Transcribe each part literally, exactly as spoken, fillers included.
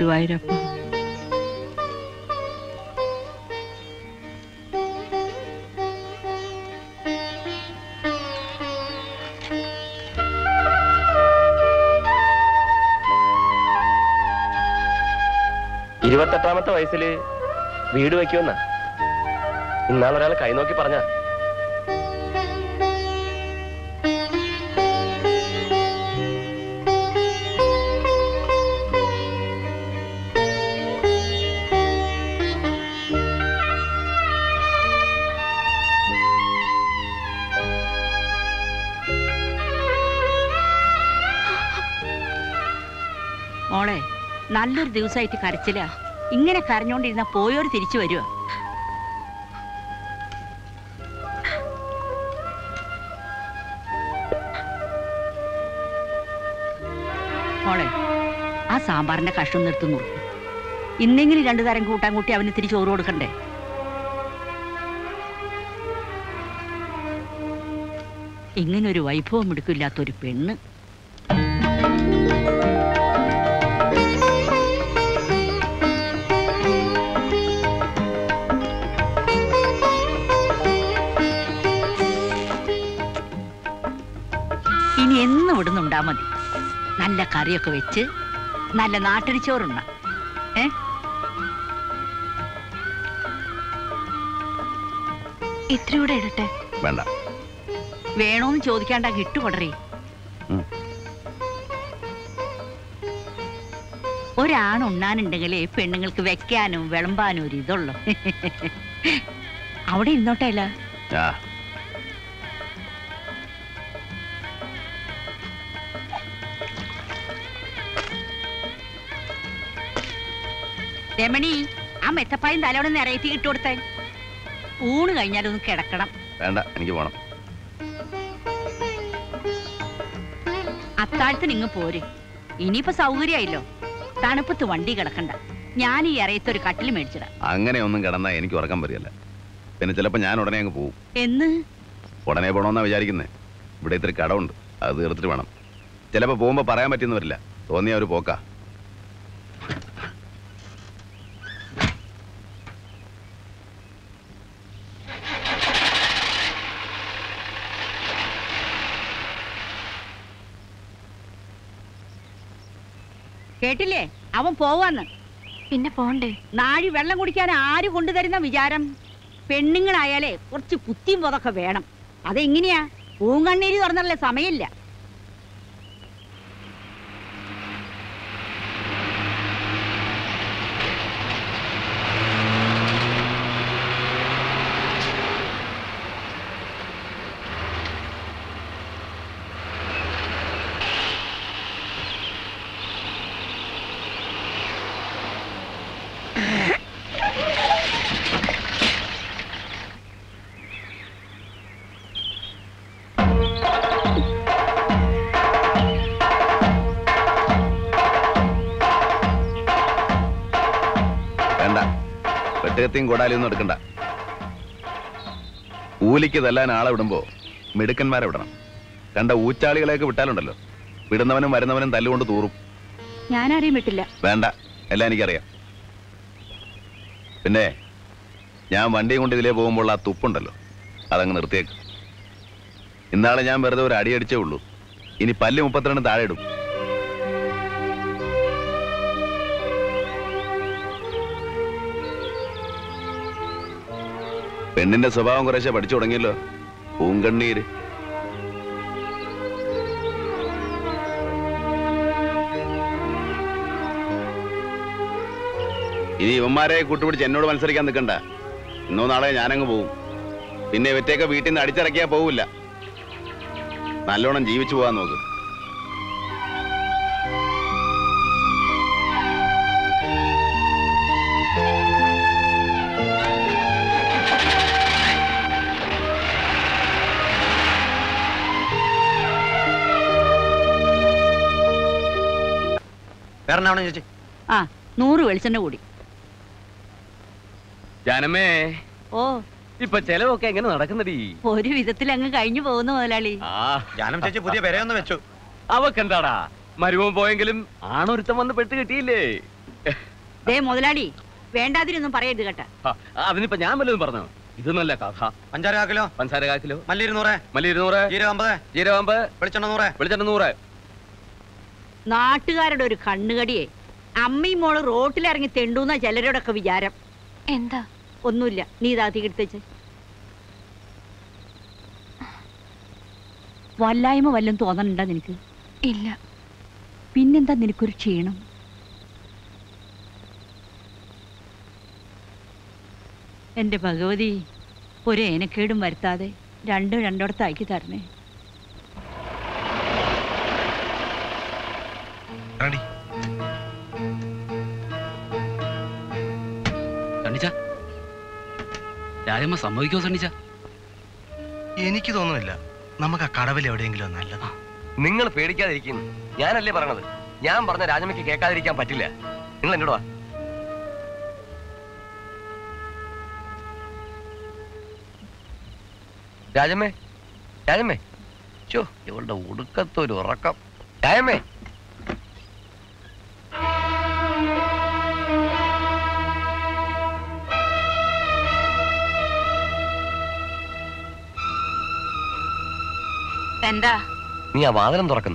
ഗുരുവായൂരപ്പ. ഇരുപത്തെട്ടാമത്തെ വയസ്സില് വീട് വെക്കുമെന്നാ ഇന്നാളൊരാൾ കൈ നോക്കി പറഞ്ഞ. മോളെ, നല്ലൊരു ദിവസമായിട്ട് കരച്ചില്ല. ഇങ്ങനെ കരഞ്ഞോണ്ടിരുന്ന പോയോര് തിരിച്ചു വരുവോ? മോളെ, ആ സാമ്പാറിന്റെ കഷ്ണം നിർത്തുന്നു. ഇന്നെങ്കിലും രണ്ടു തരം കൂട്ടാൻ കൂട്ടി അവന് തിരിച്ചു ചോറ് കൊടുക്കണ്ടേ? ഇങ്ങനൊരു വൈഭവം എടുക്കില്ലാത്തൊരു പെണ്ണ്. ഇനി എന്നും ഇടുന്നുണ്ടാ മതി. നല്ല കറിയൊക്കെ വെച്ച് നല്ല നാട്ടരിച്ചോറുണ്ട. ഏ ഇത്രയൂടെ ഇടട്ടെ? വേണ്ട. വേണോന്ന് ചോദിക്കാണ്ട കിട്ടുകൊടറി. ഒരാണുണ്ണാനുണ്ടെങ്കിലേ പെണ്ണുങ്ങൾക്ക് വെക്കാനും വിളമ്പാനും ഒരു ഇതുള്ളൂ. അവിടെ ഇരുന്നോട്ടെ. അല്ല രമണി, ആ മെത്തപ്പായും തലോടെ നിറയറ്റി ഇട്ട് കൊടുത്തേ. ഊണ് കഴിഞ്ഞാലൊന്ന് കിടക്കണം. വേണ്ട, എനിക്ക് പോണം. അത്താഴത്തിന് ഇങ്ങ് പോര്. ഇനിയിപ്പോ സൗകര്യമായല്ലോ. തണുപ്പത്ത് വണ്ടി കിടക്കണ്ട. ഞാൻ ഈ ഇറയത്തൊരു കട്ടിൽ മേടിച്ചിടാം. അങ്ങനെ ഒന്നും കിടന്നാ എനിക്ക് ഉറക്കം വരികയല്ല. പിന്നെ ചിലപ്പോ ഞാൻ ഉടനെ അങ്ങ് പോവും. എന്ന്? ഉടനെ പോണമെന്നാ വിചാരിക്കുന്നേ. ഇവിടെ ഇത്തിരി കടമുണ്ട്, അത് തീർത്തിട്ട് വേണം. ചിലപ്പോ പോകുമ്പോ പറയാൻ പറ്റിയെന്ന് വരില്ല. തോന്നിയ ഒരു പോക്കാ. കേട്ടില്ലേ? അവൻ പോവാന്ന്. പിന്നെ പോണ്ടേ? നാഴി വെള്ളം കുടിക്കാൻ ആര് കൊണ്ടുതരുന്ന വിചാരം? പെണ്ണുങ്ങളായാലേ കുറച്ച് പുത്തിയും പോതൊക്കെ വേണം. അതെങ്ങനെയാ? പൂങ്കണ്ണീര് തുറന്നല്ലേ സമയമില്ല. വെട്ടുകത്തിയും കൊടാലിയൊന്നും എടുക്കണ്ട. കൂലിക്ക് തല്ലാൻ ആളെ വിടുമ്പോ മിടുക്കന്മാരെ വിടണം. കണ്ട ഊച്ചാളികളെയൊക്കെ വിട്ടാലുണ്ടല്ലോ, വിടുന്നവനും വരുന്നവനും തല്ലുകൊണ്ട് തൂറും. ഞാനാരെയും വിട്ടില്ല. വേണ്ട, എല്ലാം എനിക്കറിയാം. പിന്നെ ഞാൻ വണ്ടിയും കൊണ്ട് ഇതിലേ പോകുമ്പോൾ ആ തുപ്പുണ്ടല്ലോ, അതങ്ങ് നിർത്തിയേക്ക്. ഇന്നാളെ ഞാൻ വെറുതെ ഒരു അടി അടിച്ചേ ഉള്ളൂ. ഇനി പല്ല് മുപ്പത്തിരണ്ട് താഴെ ഇടും. പെണ്ണിന്റെ സ്വഭാവം കുറേശ്ശെ പഠിച്ചു തുടങ്ങിയല്ലോ. പൂങ്കണ്ണീര്. ഇനി ഇവന്മാരെ കൂട്ടുപിടിച്ച് എന്നോട് മത്സരിക്കാൻ നിൽക്കണ്ട. ഇന്നോ നാളെ ഞാനങ്ങ് പോവും. പിന്നെ ഇവറ്റയൊക്കെ വീട്ടിൽ നിന്ന് അടിച്ചിറക്കിയാ പോവില്ല. നല്ലോണം ജീവിച്ചു പോകാൻ നോക്ക്. ആ, നൂറ് വെളിച്ചെണ്ണ കൂടി. ജാനമ്മേ, ഓ, ഇപ്പൊ ചെലവൊക്കെ എങ്ങനെ നടക്കുന്നടി? ഒരു വിധത്തിൽ അങ്ങ് കഴിഞ്ഞു പോകുന്ന മുതലാളി. ജാനം ചേച്ചി പുതിയ പെരയൊന്ന് വെച്ചു. അവക്കെന്താടാ, മരുമോൻ പോയെങ്കിലും ആണൊരുത്തം വന്ന് പെട്ട് കിട്ടിയില്ലേ? ദേ മുതലാളി, വേണ്ടാതിരൊന്നും പറയരുത് കേട്ടാ. അതിനിപ്പോ ഞാൻ വല്ലതും പറഞ്ഞോ? ഇത് നല്ല കഥ. പഞ്ചാര കാ കിലോ, പഞ്ചാര കാ കിലോ, മല്ലി ഇരുന്നൂറ്, മല്ലി ഇരുന്നൂറ്, ജീരകം അമ്പത്, ജീരകം അമ്പത്, വെളിച്ചെണ്ണ നൂറ്, വെളിച്ചെണ്ണ നൂറ്. നാട്ടുകാരുടെ ഒരു കണ്ണുകടിയെ അമ്മയും മോള് റോട്ടിലിറങ്ങി തെണ്ടൂന്ന ചിലരോടൊക്കെ വിചാരം. എന്താ? ഒന്നുമില്ല, നീ ഇതാ തീർത്തേച്ച്. വല്ലായ്മ വല്ലതും തോന്നണുണ്ടോ നിനക്ക്? ഇല്ല. പിന്നെന്താ നിനക്കൊരു ക്ഷീണം? എന്റെ ഭഗവതി, ഒരു ഏനക്കേടും വരുത്താതെ രണ്ടും രണ്ടിടത്താക്കി തരണേ. രാജമ്മ സമ്മതിക്കോ സണ്ണിച്ച? എനിക്ക് തോന്നുന്നില്ല. നമുക്ക് ആ കടവിൽ എവിടെയെങ്കിലും നല്ലതാ. നിങ്ങൾ പേടിക്കാതിരിക്കുന്നു. ഞാനല്ലേ പറഞ്ഞത്. ഞാൻ പറഞ്ഞ രാജമ്മയ്ക്ക് കേൾക്കാതിരിക്കാൻ പറ്റില്ല. നിങ്ങൾ എന്നോട് വാ. രാജമ്മേ, രാജമ്മേ, ചോ ഇവളുടെ ഒടുക്കത്തൊരു ഉറക്കം. രാജമ്മേ, എന്താ നീ ആ വാതിലും തുറക്കുന്നു?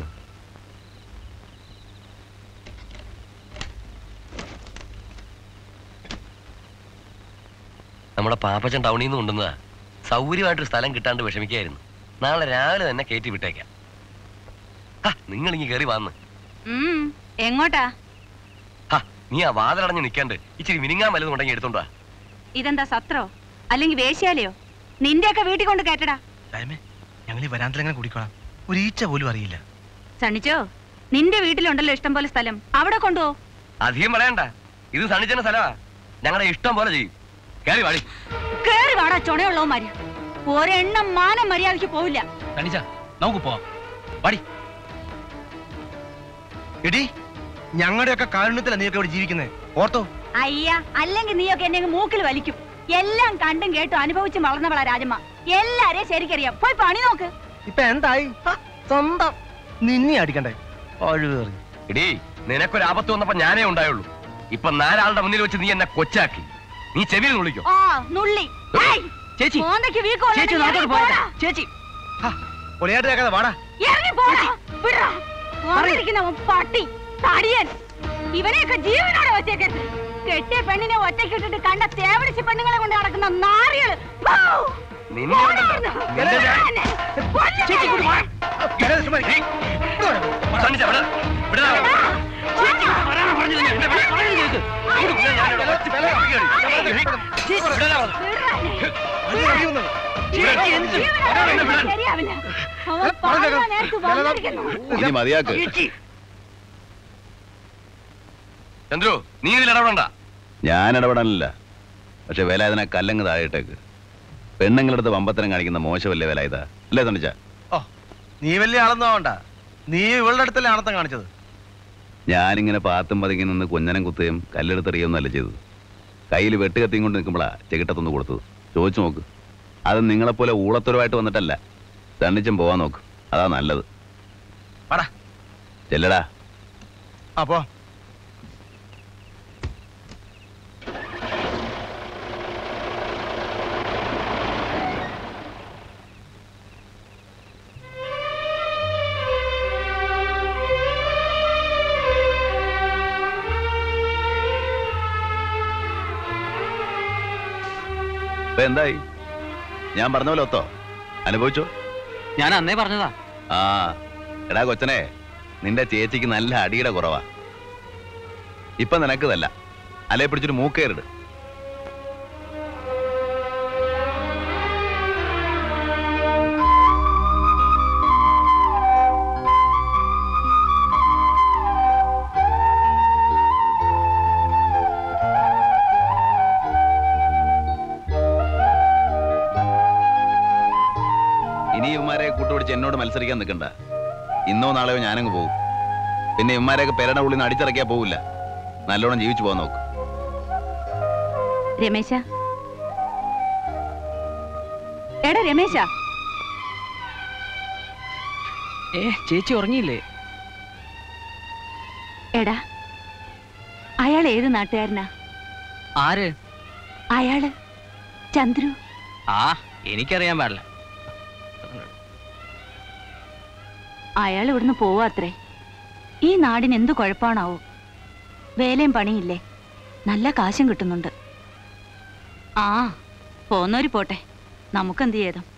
നമ്മുടെ പാപ്പച്ചൻ ടൗണിൽ നിന്ന് കൊണ്ടുവന്നതാ. സൗകര്യമായിട്ടൊരു സ്ഥലം കിട്ടാണ്ട് വിഷമിക്കായിരുന്നു. നാളെ രാവിലെ തന്നെ കയറ്റി വിട്ടേക്കാം. നിങ്ങൾ ഇങ്ങ് കയറി വന്ന്. എങ്ങോട്ടാ? നീ ആ വാതിലടഞ്ഞ് നിൽക്കാണ്ട് ഇച്ചിരി മിനിങ്ങാൻ വല്ലതും ഉണ്ടെങ്കിൽ എടുത്തോണ്ടാ. ഇതെന്താ സത്രോ അല്ലെങ്കിൽ വേശ്യാലയോ? നിന്റെയൊക്കെ വീട്ടിൽ കൊണ്ട് കേട്ടടാ. ഞങ്ങൾ ഈ വരാന്തലെങ്ങനെ കുടിക്കോളാം. ഒരു ഈച്ച പോലും അറിയില്ല. സണ്ണിച്ചോ, നിന്റെ വീട്ടിലുണ്ടല്ലോ ഇഷ്ടം പോലെ സ്ഥലം, അവിടെ കൊണ്ടുപോ. അധികം പറയണ്ട, ഇത് സണ്ണിച്ചന്റെ സ്ഥലമാ. ഞങ്ങളുടെ ഇഷ്ടം പോലെ ചെയ്യും. കേറി വാടി. കേറി വാടാ ചുണയുള്ളവന്മാര്. ഒരെണ്ണം മാനം മര്യാദയ്ക്ക് പോവില്ല. സണ്ണിച്ച, നമുക്ക് പോവാം. വാടി. എടി, ഞങ്ങളുടെയൊക്കെ കാരുണ്യത്തിലാ നീയൊക്കെ ഇവിടെ ജീവിക്കുന്നത്. ഓർത്തോ? അയ്യ, അല്ലെങ്കിൽ നീയൊക്കെ എന്നെ മൂക്കിൽ വലിക്കും. എല്ലാം കണ്ടും കേട്ടും അനുഭവിച്ചും വളർന്നവളാ രാജമ്മ. എല്ലാരെയും ശരിക്കറിയാം. പോയി പണി നോക്ക്. ഇപ്പൊ എന്തായി? സ്വന്തം നിന്നെ അടിക്കണ്ടേ? എടീ, നിനക്കൊരു ആപത്ത് വന്നപ്പോ ഞാനേ ഉണ്ടായുള്ളൂ. ഇപ്പൊ നാലാളുടെ മുന്നിൽ വെച്ച് നീ എന്നെ കൊച്ചാക്കി. നീ ചെവിയിൽ നുള്ളിക്കോ. ആ നുള്ളി. ചേച്ചി, ചേച്ചി നാട്ടോട്ട് പോരാ. ചേച്ചി പൊളിയായിട്ട് കേൾക്കാതെ വാടാ. ഇറങ്ങി പോടാ. വിടറാ. വന്നിരിക്കുന്നവൻ പട്ടി തടിയൻ. ഇവനെയൊക്കെ ജീവനോടെ വെച്ചേക്കരുത്. കെട്ടിയ പെണ്ണിനെ ഒറ്റക്കിട്ടിട്ട് കണ്ട തേവടിച്ച് പെണ്ണുങ്ങളെ കൊണ്ട് നടക്കുന്ന നാറികള്. ചന്ദ്രു, നീ ഇതിൽ ഇടപെടണ്ട. ഞാൻ ഇടപെടാനില്ല. പക്ഷെ വില അതിനെ കല്ലങ്ങ് താഴേട്ടേക്ക്. പെണ്ണുങ്ങളടുത്ത് വമ്പത്തരം കാണിക്കുന്ന മോശമല്ലേ വില ഇതാ അല്ലേ തണിച്ച? ഓ, നീ വലിയ ആളൊന്നാവണ്ട. നീ ഇവളുടെ അടുത്തല്ലേ ആണത്തം കാണിച്ചത്. ഞാനിങ്ങനെ പാത്തും പതുങ്ങി നിന്ന് കുഞ്ഞനം കുത്തുകയും കല്ലെടുത്തെറിയൊന്നുമല്ല ചെയ്തത്. കയ്യിൽ വെട്ടുകത്തിയും കൊണ്ട് നിൽക്കുമ്പോഴാ ചെകിട്ടത്തൊന്ന് കൊടുത്തത്. ചോദിച്ചു നോക്ക്. അത് നിങ്ങളെപ്പോലെ ഊളത്തൊരുമായിട്ട് വന്നിട്ടല്ല. തണ്ണിച്ചും പോവാൻ നോക്ക്, അതാ നല്ലത്. ചെല്ലടാ. അപ്പോ എന്തായി? ഞാൻ പറഞ്ഞ പോലെ ഒത്തോ? അനുഭവിച്ചോ? ഞാൻ അന്നേ പറഞ്ഞതാ. ആ എടാ കൊച്ചനെ, നിന്റെ ചേച്ചിക്ക് നല്ല അടിയുടെ കുറവാ. ഇപ്പൊ നിനക്കതല്ല, അല്ലേ പിടിച്ചൊരു മൂക്കേറിട്. ഇനി ഇവന്മാരെ കൂട്ടുപിടിച്ച് എന്നോട് മത്സരിക്കാൻ നിൽക്കണ്ട. ഇന്നോ നാളെയോ ഞാനങ്ങ് പോകും. പിന്നെ ഇവന്മാരെയൊക്കെ പെരട ഉള്ളിൽ നിന്ന് അടിച്ചിറക്കിയാ പോവില്ല. നല്ലോണം ജീവിച്ചു പോകാൻ നോക്ക്. രമേശ, എടാ രമേശ. ഏ ചേച്ചി ഉറങ്ങിയില്ലേ? എടാ, അയാൾ അയാൾ ഏത് നാട്ടുകാരനാ? ആര്? അയാള് ചന്ദ്രു. ആ എനിക്കറിയാൻ പാടില്ല. അയാൾ ഇവിടുന്ന് പോവാത്രേ. ഈ നാടിന് എന്തു കുഴപ്പമാണാവോ? വേലയും പണിയില്ലേ, നല്ല കാശും കിട്ടുന്നുണ്ട്. ആ പോന്നോര് പോട്ടെ, നമുക്കെന്ത് ചെയ്തം.